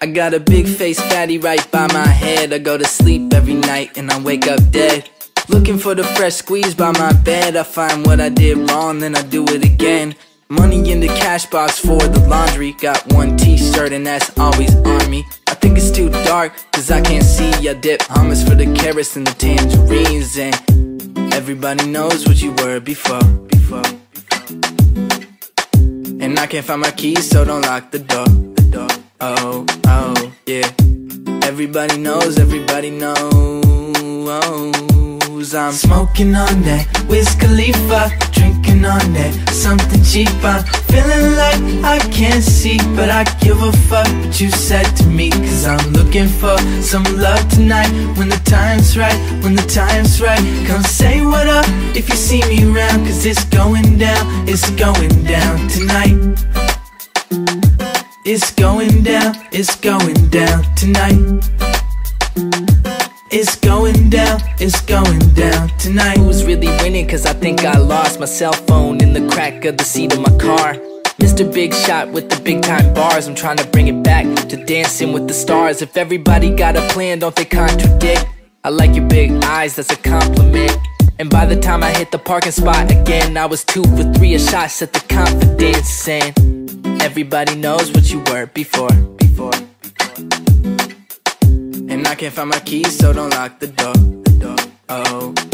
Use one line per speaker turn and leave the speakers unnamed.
I got a big face fatty right by my head. I go to sleep every night and I wake up dead. Looking for the fresh squeeze by my bed. I find what I did wrong, then I do it again. Money in the cash box for the laundry. Got one t-shirt and that's always on me. I think it's too dark, cause I can't see. I dip hummus for the carrots and the tangerines. And everybody knows what you were before. And I can't find my keys, so don't lock the door. Oh, oh, yeah. Everybody knows, I'm smoking on that Wiz Khalifa, drinking on that something cheap. I'm feeling like I can't see, but I give a fuck what you said to me. Cause I'm looking for some love tonight. When the time's right, when the time's right, come say what up if you see me around. Cause it's going down, it's going down tonight. It's going down, it's going down tonight. It's going down tonight. Who's really winning? Cause I think I lost my cell phone in the crack of the seat of my car. Mr. Big Shot with the big time bars. I'm trying to bring it back to Dancing with the Stars. If everybody got a plan, don't they contradict? I like your big eyes, that's a compliment. And by the time I hit the parking spot again, I was 2 for 3 a shots at the confidence. And everybody knows what you were before. And I can't find my keys, so don't lock the door. Oh.